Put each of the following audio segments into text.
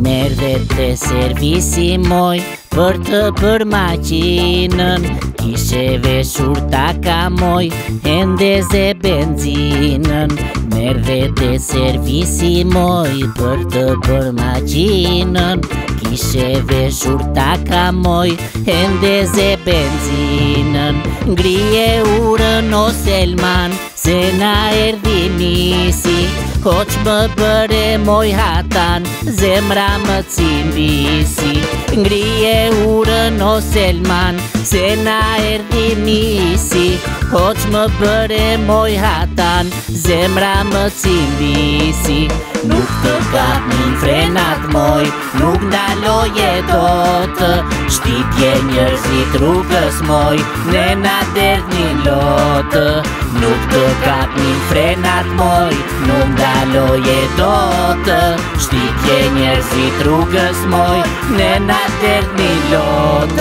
Merdete servisi moj për të për maqinën, kishe veshur taka moj ende ze benzinën. Merdete servisi moj për të për maqinën, kishe veshur taka moj ende ze benzinën. Ngrije urën o Selman, se na erdi nisi, hoq më bëre moj hatan, zemra më cimbisi. Ngrije urën o Selman, se na erdi nisi, hoq më bëre moj hatan, zemra më cimbisi. Nuk të kapnin frenat moj, nuk ndaloje dot, shtypje njerëzit rrugës moj, ne na derdhnin lot. Nuk të kapnin frenat moj, nuk ndaloje dot, shtypje njerëzit rrugës moj, ne na derdhnin lot.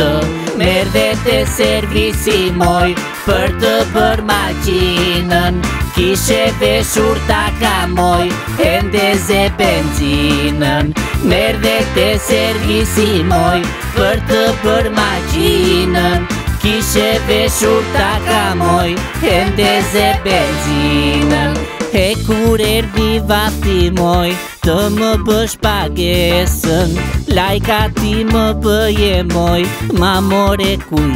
Merdete servisi moj për të bër maqinën, kishe veshur taka moj ende ze benzinën. Merdete servisi moj për të bër maqinën, kishe veshur taka moj ende ze benzinën. E kur erdi vafti moj të më bësh pagesën, lajka ti më bëje moj, ma more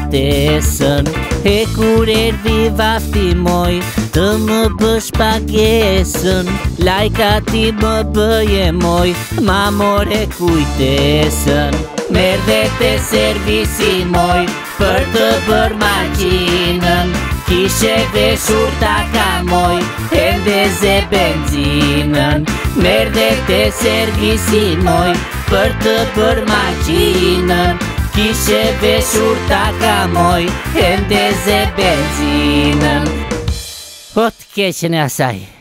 kujtesën. E kur erdi vafti moj të më bësh pagesën, lajka ti më bëje moj, ma more kujtesën. Merdete servisi moj për të bër maqinën, kishe veshur taka moj ende ze benzinën. Merdete servisi moj për të bër maqinën, kishe veshur taka moj ende ze benzinën. O të keqen e asaj.